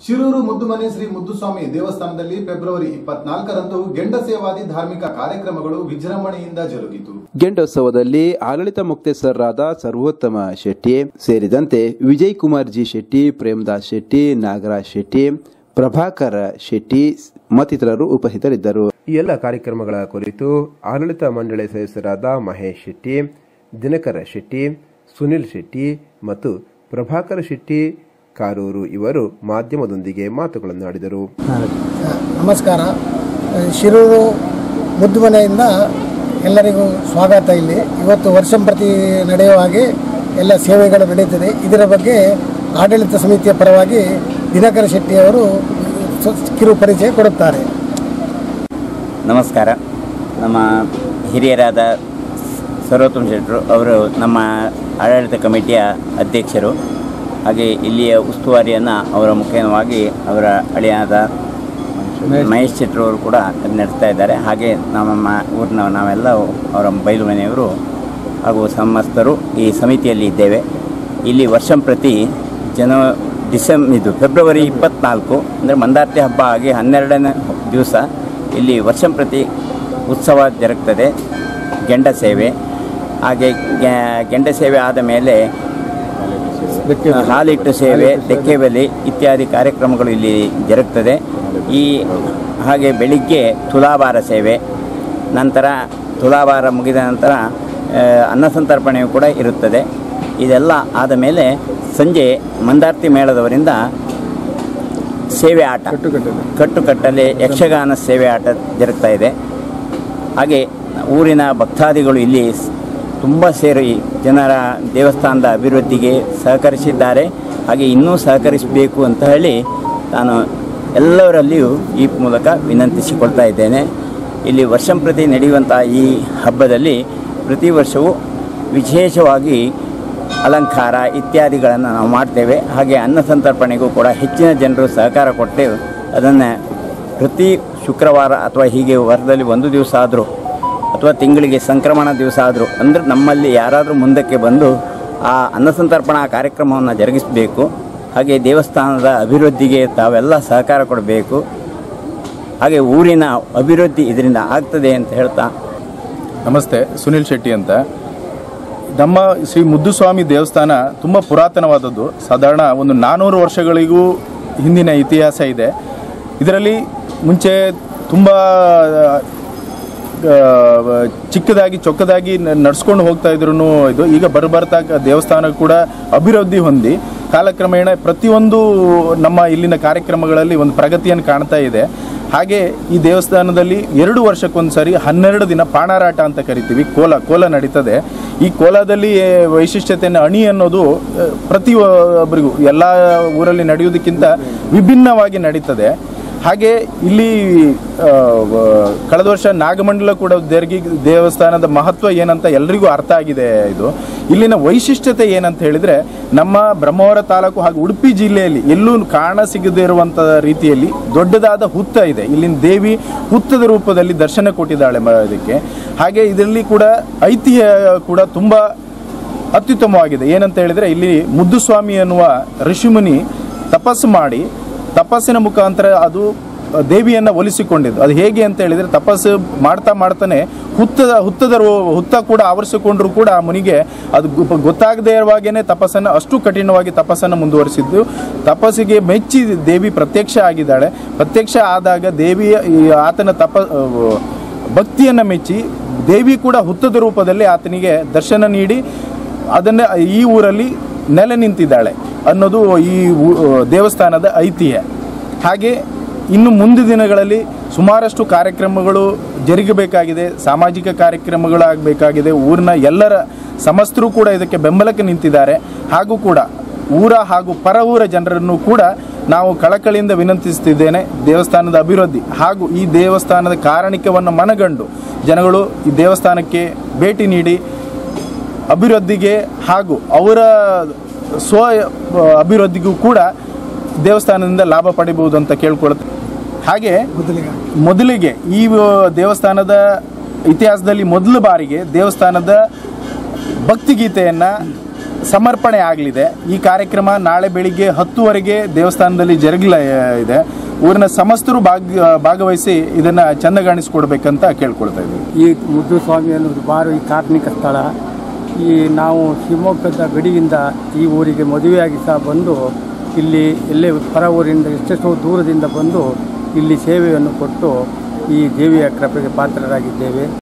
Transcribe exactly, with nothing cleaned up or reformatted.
ಶಿರೂರು ಮುದ್ದುಮನೆ ಶ್ರೀ ಮುದ್ದುಸ್ವಾಮಿ ದೇವಸ್ಥಾನದಲ್ಲಿ ಫೆಬ್ರವರಿ ಇಪ್ಪತ್ನಾಲ್ಕರಂದು ಗೆಂಡಸೇವಾದಿ ಧಾರ್ಮಿಕ ಕಾರ್ಯಕ್ರಮಗಳು ವಿಜೃಂಭಣೆಯಿಂದ ಜರುಗಿತು. ಗೆಂಡೋತ್ಸವದಲ್ಲಿ ಆಡಳಿತ ಮುಕ್ತೇಸರರಾದ ಸರ್ವೋತ್ತಮ ಶೆಟ್ಟಿ ಸೇರಿದಂತೆ ವಿಜಯ್ ಕುಮಾರ್ ಜಿ ಶೆಟ್ಟಿ, ಪ್ರೇಮದಾಸ್ ಶೆಟ್ಟಿ, ನಾಗರಾಜ್ ಶೆಟ್ಟಿ, ಪ್ರಭಾಕರ ಶೆಟ್ಟಿ ಮತ್ತಿತರರು ಉಪಸ್ಥಿತರಿದ್ದರು. ಈ ಎಲ್ಲ ಕಾರ್ಯಕ್ರಮಗಳ ಕುರಿತು ಆಡಳಿತ ಮಂಡಳಿ ಸದಸ್ಯರಾದ ಮಹೇಶ್ ಶೆಟ್ಟಿ, ದಿನಕರ ಶೆಟ್ಟಿ, ಸುನಿಲ್ ಶೆಟ್ಟಿ ಮತ್ತು ಪ್ರಭಾಕರ ಶೆಟ್ಟಿ ಕಾರೂರು ಇವರು ಮಾಧ್ಯಮದೊಂದಿಗೆ ಮಾತುಗಳನ್ನಾಡಿದರು. ನಮಸ್ಕಾರ. ಶಿರೂರು ಮುದ್ದುಮನೆಯಿಂದ ಎಲ್ಲರಿಗೂ ಸ್ವಾಗತ. ಇಲ್ಲಿ ಇವತ್ತು ವರ್ಷಂಪ್ರತಿ ನಡೆಯುವ ಹಾಗೆ ಎಲ್ಲ ಸೇವೆಗಳು ನಡೆಯುತ್ತದೆ. ಇದರ ಬಗ್ಗೆ ಆಡಳಿತ ಸಮಿತಿಯ ಪರವಾಗಿ ದಿನಕರ ಶೆಟ್ಟಿಯವರು ಕಿರು ಪರಿಚಯ ಕೊಡುತ್ತಾರೆ. ನಮಸ್ಕಾರ. ನಮ್ಮ ಹಿರಿಯರಾದ ಸರ್ವೋತ್ತಮ ಶೆಟ್ಟರು ಅವರು ನಮ್ಮ ಆಡಳಿತ ಕಮಿಟಿಯ ಅಧ್ಯಕ್ಷರು. ಹಾಗೆ ಇಲ್ಲಿಯ ಉಸ್ತುವಾರಿಯನ್ನು ಅವರ ಮುಖೇನವಾಗಿ ಅವರ ಅಳಿಯಾದ ಮಹೇಶ್ ಶೆಟ್ಟರು ಅವರು ಕೂಡ ನಡೆಸ್ತಾ ಇದ್ದಾರೆ. ಹಾಗೆ ನಮ್ಮ ಊರಿನ ನಾವೆಲ್ಲ ಅವರ ಬಯಲು ಮನೆಯವರು ಹಾಗೂ ಸಮಸ್ತರು ಈ ಸಮಿತಿಯಲ್ಲಿ ಇದ್ದೇವೆ. ಇಲ್ಲಿ ವರ್ಷಂಪ್ರತಿ ಜನ ಡಿಸೆಂಬರ್ ಇದು ಫೆಬ್ರವರಿ ಇಪ್ಪತ್ತ್ನಾಲ್ಕು ಅಂದರೆ ಮಂದಾರ್ತಿ ಹಬ್ಬ ಆಗಿ ಹನ್ನೆರಡನೇ ದಿವಸ ಇಲ್ಲಿ ವರ್ಷಂಪ್ರತಿ ಉತ್ಸವ ಜರುಗ್ತದೆ. ಗೆಂಡ ಸೇವೆ, ಹಾಗೆ ಗೆಂಡ ಸೇವೆ ಆದ ಮೇಲೆ ಹಾಲಿಟ್ಟು ಸೇವೆ, ತೆಕ್ಕೆ ಬಲಿ ಇತ್ಯಾದಿ ಕಾರ್ಯಕ್ರಮಗಳು ಇಲ್ಲಿ ಜರುಗ್ತದೆ. ಈ ಹಾಗೆ ಬೆಳಿಗ್ಗೆ ತುಲಾಭಾರ ಸೇವೆ, ನಂತರ ತುಲಾಭಾರ ಮುಗಿದ ನಂತರ ಅನ್ನಸಂತರ್ಪಣೆಯು ಕೂಡ ಇರುತ್ತದೆ. ಇದೆಲ್ಲ ಆದ ಮೇಲೆ ಸಂಜೆ ಮಂದಾರ್ತಿ ಮೇಳದವರಿಂದ ಸೇವೆ ಆಟ, ಕಟ್ಟುಕಟ್ಟಲೆ ಯಕ್ಷಗಾನ ಸೇವೆ ಆಟ ಜರುಗ್ತಾ ಇದೆ. ಹಾಗೆ ಊರಿನ ಭಕ್ತಾದಿಗಳು ಇಲ್ಲಿ ತುಂಬ ಸೇರಿ ಜನರ ದೇವಸ್ಥಾನದ ಅಭಿವೃದ್ಧಿಗೆ ಸಹಕರಿಸಿದ್ದಾರೆ. ಹಾಗೆ ಇನ್ನೂ ಸಹಕರಿಸಬೇಕು ಅಂತ ಹೇಳಿ ನಾನು ಎಲ್ಲರಲ್ಲಿಯೂ ಈ ಮೂಲಕ ವಿನಂತಿಸಿಕೊಳ್ತಾ ಇದ್ದೇನೆ. ಇಲ್ಲಿ ವರ್ಷಂಪ್ರತಿ ನಡೆಯುವಂಥ ಈ ಹಬ್ಬದಲ್ಲಿ ಪ್ರತಿ ವರ್ಷವೂ ವಿಶೇಷವಾಗಿ ಅಲಂಕಾರ ಇತ್ಯಾದಿಗಳನ್ನು ನಾವು ಮಾಡ್ತೇವೆ. ಹಾಗೆ ಅನ್ನ ಸಂತರ್ಪಣೆಗೂ ಕೂಡ ಹೆಚ್ಚಿನ ಜನರು ಸಹಕಾರ ಕೊಟ್ಟೆವು. ಅದನ್ನು ಪ್ರತಿ ಶುಕ್ರವಾರ ಅಥವಾ ಹೀಗೆ ವಾರದಲ್ಲಿ ಒಂದು ದಿವಸ ಆದರೂ ಅಥವಾ ತಿಂಗಳಿಗೆ ಸಂಕ್ರಮಣ ದಿವಸ ಆದರೂ ಅಂದರೆ ನಮ್ಮಲ್ಲಿ ಯಾರಾದರೂ ಮುಂದಕ್ಕೆ ಬಂದು ಆ ಅನ್ನಸಂತರ್ಪಣಾ ಕಾರ್ಯಕ್ರಮವನ್ನು ಜರುಗಿಸಬೇಕು. ಹಾಗೆ ದೇವಸ್ಥಾನದ ಅಭಿವೃದ್ಧಿಗೆ ತಾವೆಲ್ಲ ಸಹಕಾರ ಕೊಡಬೇಕು. ಹಾಗೆ ಊರಿನ ಅಭಿವೃದ್ಧಿ ಇದರಿಂದ ಆಗ್ತದೆ ಅಂತ ಹೇಳ್ತಾ. ನಮಸ್ತೆ, ಸುನಿಲ್ ಶೆಟ್ಟಿ ಅಂತ. ನಮ್ಮ ಶ್ರೀ ಮುದ್ದುಸ್ವಾಮಿ ದೇವಸ್ಥಾನ ತುಂಬ ಪುರಾತನವಾದದ್ದು. ಸಾಧಾರಣ ಒಂದು ನಾನ್ನೂರು ವರ್ಷಗಳಿಗೂ ಹಿಂದಿನ ಇತಿಹಾಸ ಇದೆ. ಇದರಲ್ಲಿ ಮುಂಚೆ ತುಂಬ ಚಿಕ್ಕದಾಗಿ ಚೊಕ್ಕದಾಗಿ ನಡ್ಸ್ಕೊಂಡು ಹೋಗ್ತಾ ಇದ್ರು. ಇದು ಈಗ ಬರಬರ್ತಾ ದೇವಸ್ಥಾನ ಕೂಡ ಅಭಿವೃದ್ಧಿ ಹೊಂದಿ ಕಾಲಕ್ರಮೇಣ ಪ್ರತಿಯೊಂದು ನಮ್ಮ ಇಲ್ಲಿನ ಕಾರ್ಯಕ್ರಮಗಳಲ್ಲಿ ಒಂದು ಪ್ರಗತಿಯನ್ನು ಕಾಣ್ತಾ ಇದೆ. ಹಾಗೆ ಈ ದೇವಸ್ಥಾನದಲ್ಲಿ ಎರಡು ವರ್ಷಕ್ಕೊಂದು ಸರಿ ಹನ್ನೆರಡು ದಿನ ಪಾಣಾರಾಟ ಅಂತ ಕರಿತೀವಿ, ಕೋಲ ಕೋಲ ನಡೀತದೆ. ಈ ಕೋಲದಲ್ಲಿ ವೈಶಿಷ್ಟ್ಯತೆಯನ್ನು ಅಣಿ ಅನ್ನೋದು ಪ್ರತಿಯೊಬ್ಬರಿಗೂ ಎಲ್ಲ ಊರಲ್ಲಿ ನಡೆಯುವುದಕ್ಕಿಂತ ವಿಭಿನ್ನವಾಗಿ ನಡೀತದೆ. ಹಾಗೆ ಇಲ್ಲಿ ಕಳೆದ ವರ್ಷ ನಾಗಮಂಡಲ ಕೂಡ ದೇರ್ಗಿ ದೇವಸ್ಥಾನದ ಮಹತ್ವ ಏನಂತ ಎಲ್ರಿಗೂ ಅರ್ಥ ಆಗಿದೆ. ಇದು ಇಲ್ಲಿನ ವೈಶಿಷ್ಟ್ಯತೆ ಏನಂತ ಹೇಳಿದರೆ, ನಮ್ಮ ಬ್ರಹ್ಮಾವರ ತಾಲೂಕು ಹಾಗೂ ಉಡುಪಿ ಜಿಲ್ಲೆಯಲ್ಲಿ ಎಲ್ಲೂ ಕಾಣ ಸಿಗದೇ ಇರುವಂಥ ರೀತಿಯಲ್ಲಿ ದೊಡ್ಡದಾದ ಹುತ್ತ ಇದೆ. ಇಲ್ಲಿನ ದೇವಿ ಹುತ್ತದ ರೂಪದಲ್ಲಿ ದರ್ಶನ ಕೊಟ್ಟಿದ್ದಾಳೆ ಇದಕ್ಕೆ. ಹಾಗೆ ಇದರಲ್ಲಿ ಕೂಡ ಐತಿಹ್ಯ ಕೂಡ ತುಂಬ ಅತ್ಯುತ್ತಮವಾಗಿದೆ. ಏನಂತ ಹೇಳಿದರೆ, ಇಲ್ಲಿ ಮುದ್ದುಸ್ವಾಮಿ ಅನ್ನುವ ಋಷಿಮುನಿ ತಪಸ್ಸು ಮಾಡಿ ತಪಸ್ಸಿನ ಮುಖಾಂತರ ಅದು ದೇವಿಯನ್ನು ಒಲಿಸಿಕೊಂಡಿದ್ದು. ಅದು ಹೇಗೆ ಅಂತ ಹೇಳಿದರೆ, ತಪಸ್ಸು ಮಾಡ್ತಾ ಮಾಡ್ತಾನೆ ಹುತ್ತದ ಹುತ್ತದ ಹುತ್ತ ಕೂಡ ಆವರಿಸಿಕೊಂಡ್ರೂ ಕೂಡ ಆ ಮುನಿಗೆ ಅದು ಗೊತ್ತಾಗದೇ ಇರುವಾಗೇನೆ ತಪಸ್ಸನ್ನು ಅಷ್ಟು ಕಠಿಣವಾಗಿ ತಪಸ್ಸನ್ನು ಮುಂದುವರಿಸಿದ್ದು. ತಪಸ್ಸಿಗೆ ಮೆಚ್ಚಿ ದೇವಿ ಪ್ರತ್ಯಕ್ಷ ಆಗಿದ್ದಾಳೆ. ಪ್ರತ್ಯಕ್ಷ ಆದಾಗ ದೇವಿಯ ಆತನ ತಪ ಭಕ್ತಿಯನ್ನು ಮೆಚ್ಚಿ ದೇವಿ ಕೂಡ ಹುತ್ತದ ರೂಪದಲ್ಲಿ ಆತನಿಗೆ ದರ್ಶನ ನೀಡಿ ಅದನ್ನು ಈ ಊರಲ್ಲಿ ನೆಲೆ ನಿಂತಿದ್ದಾಳೆ ಅನ್ನೋದು ಈ ದೇವಸ್ಥಾನದ ಐತಿಹ್ಯ. ಹಾಗೆ ಇನ್ನು ಮುಂದಿನ ದಿನಗಳಲ್ಲಿ ಸುಮಾರಷ್ಟು ಕಾರ್ಯಕ್ರಮಗಳು ಜರುಗಬೇಕಾಗಿದೆ, ಸಾಮಾಜಿಕ ಕಾರ್ಯಕ್ರಮಗಳು ಆಗಬೇಕಾಗಿದೆ. ಊರಿನ ಎಲ್ಲರ ಸಮಸ್ತರು ಕೂಡ ಇದಕ್ಕೆ ಬೆಂಬಲಕ್ಕೆ ನಿಂತಿದ್ದಾರೆ. ಹಾಗೂ ಕೂಡ ಊರ ಹಾಗೂ ಪರ ಊರ ಜನರನ್ನು ಕೂಡ ನಾವು ಕಳಕಳಿಯಿಂದ ವಿನಂತಿಸುತ್ತಿದ್ದೇನೆ. ದೇವಸ್ಥಾನದ ಅಭಿವೃದ್ಧಿ ಹಾಗೂ ಈ ದೇವಸ್ಥಾನದ ಕಾರಣಿಕವನ್ನು ಮನಗಂಡು ಜನಗಳು ಈ ದೇವಸ್ಥಾನಕ್ಕೆ ಭೇಟಿ ನೀಡಿ ಅಭಿವೃದ್ಧಿಗೆ ಹಾಗೂ ಅವರ ಸ್ವ ಅಭಿವೃದ್ಧಿಗೂ ಕೂಡ ದೇವಸ್ಥಾನದಿಂದ ಲಾಭ ಪಡಿಬಹುದು ಅಂತ ಕೇಳ್ಕೊಳ್ತಾರೆ. ಹಾಗೆ ಮೊದಲಿಗೆ ಈ ದೇವಸ್ಥಾನದ ಇತಿಹಾಸದಲ್ಲಿ ಮೊದಲ ಬಾರಿಗೆ ದೇವಸ್ಥಾನದ ಭಕ್ತಿಗೀತೆಯನ್ನು ಸಮರ್ಪಣೆ ಆಗಲಿದೆ. ಈ ಕಾರ್ಯಕ್ರಮ ನಾಳೆ ಬೆಳಿಗ್ಗೆ ಹತ್ತುವರೆಗೆ ದೇವಸ್ಥಾನದಲ್ಲಿ ಜರುಗಲ ಇದೆ. ಊರಿನ ಸಮಸ್ತರು ಭಾಗ ಭಾಗವಹಿಸಿ ಇದನ್ನು ಚಂದಗಾಣಿಸ್ಕೊಡ್ಬೇಕಂತ ಕೇಳ್ಕೊಳ್ತಾ ಇದ್ದೀವಿ. ಈ ಮುದ್ದುಸ್ವಾಮಿ ಅನ್ನೋದು ಭಾರಿ ಕಾರ್ಮಿಕ ಸ್ಥಳ. ಈ ನಾವು ಶಿವಮೊಗ್ಗದ ಗಡಿಯಿಂದ ಈ ಊರಿಗೆ ಮದುವೆಯಾಗಿ ಸಹ ಬಂದು ಇಲ್ಲಿ ಎಲ್ಲೇ ಹೊರ ಊರಿಂದ ಎಷ್ಟೆಷ್ಟೋ ದೂರದಿಂದ ಬಂದು ಇಲ್ಲಿ ಸೇವೆಯನ್ನು ಕೊಟ್ಟು ಈ ದೇವಿಯ ಕೃಪೆಗೆ ಪಾತ್ರರಾಗಿದ್ದೇವೆ.